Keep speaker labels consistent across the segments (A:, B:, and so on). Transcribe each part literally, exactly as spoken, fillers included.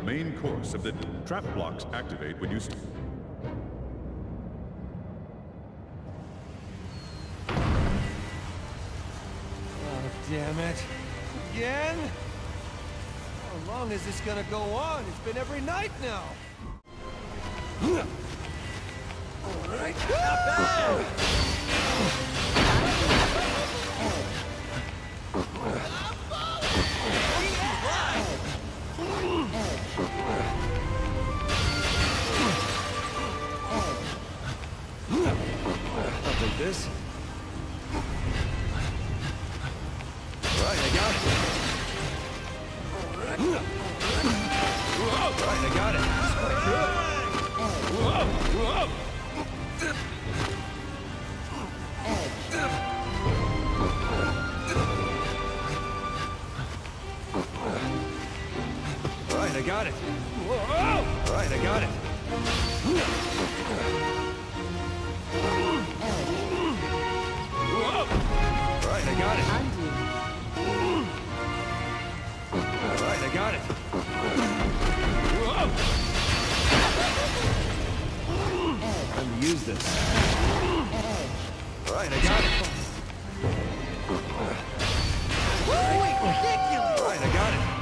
A: the main course of the trap blocks activate when you...
B: Oh, damn it. Again? How long is this gonna go on? It's been every night now. All right. I'll take this. Right, I got it. Right, I got it. That's quite good. Whoa, whoa. Right, I got it. Whoa. Right, I got it. Whoa. Right, I got it. Right, I got it. Whoa. Time to use this. Right, I got it. Ridiculous. Right, I got it.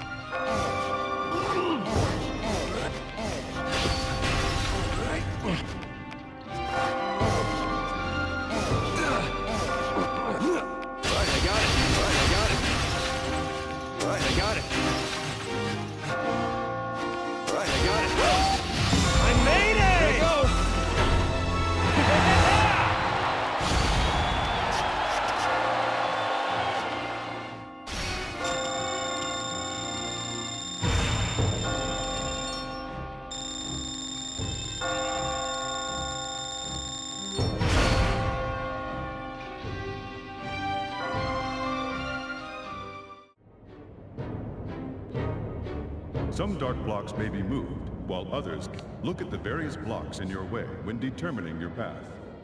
A: Some dark blocks may be moved, while others look at the various blocks in your way when determining your path.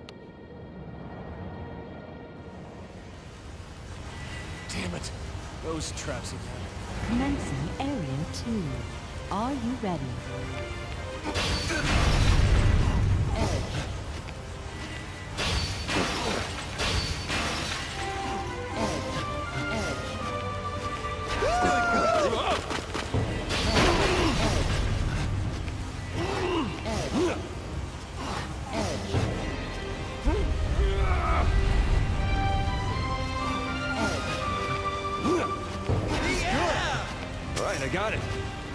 B: Damn it. Those traps again.
C: Commencing Area two. Are you ready?
B: I got it.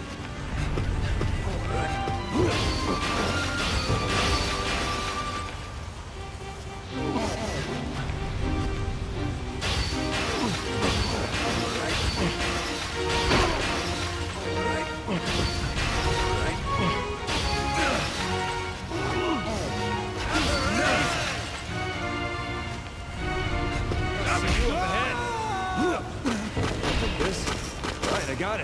B: Right, I got it.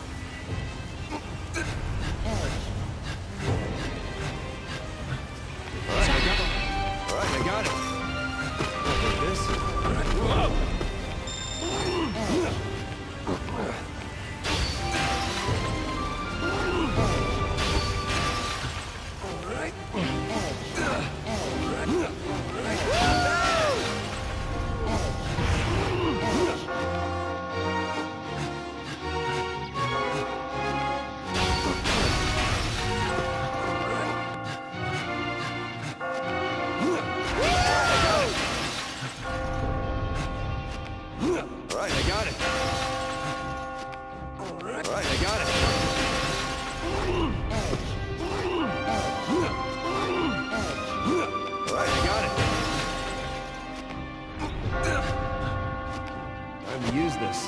B: Use this.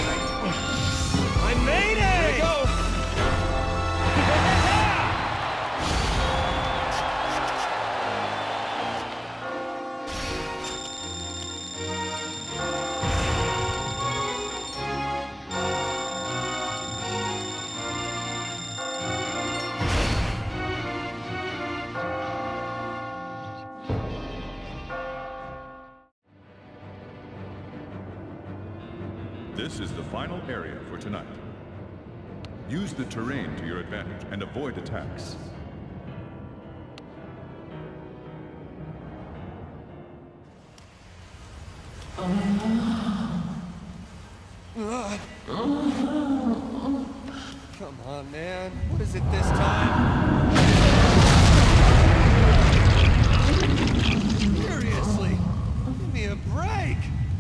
B: I made it! There you go!
A: This is the final area for tonight. Use the terrain to your advantage and avoid attacks.
B: Come on, man. What is it this time? Seriously? Give me a break!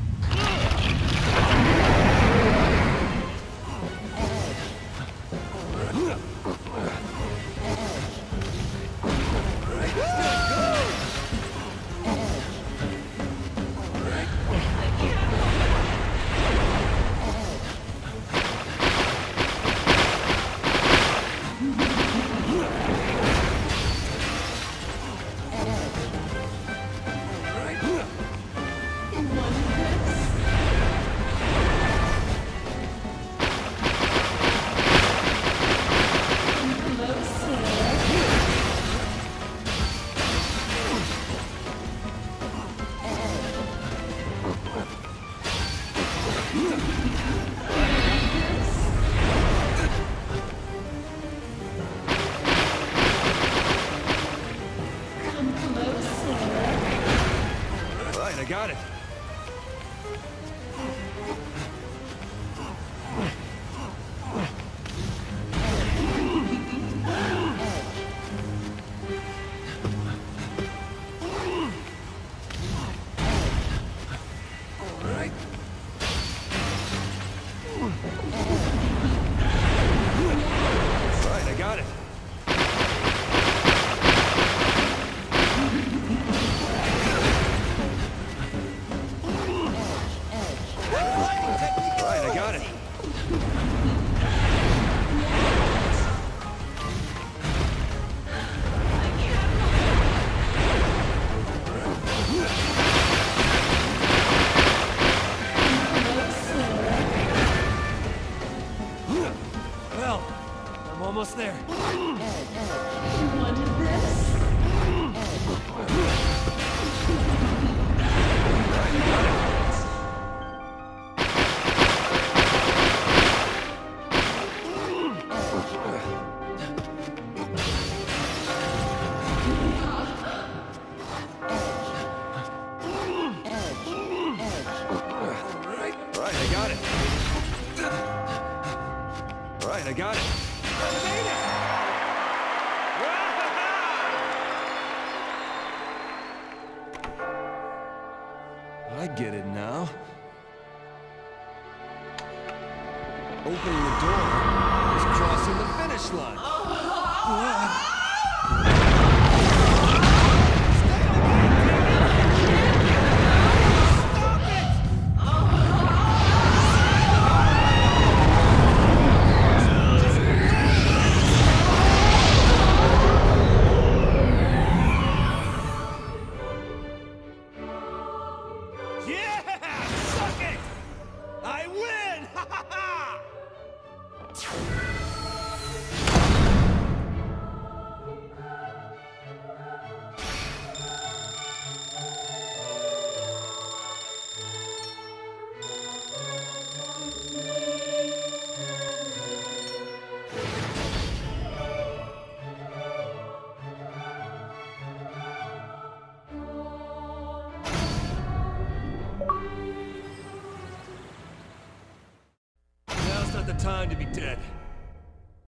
B: I got it. Right. Right, I got it. Well, I'm almost there.
D: You wanted this?
B: Right, I got it. Right, I got it. I made it! I get it now. Opening the door is crossing the finish line. Ah. Now's not the time to be dead.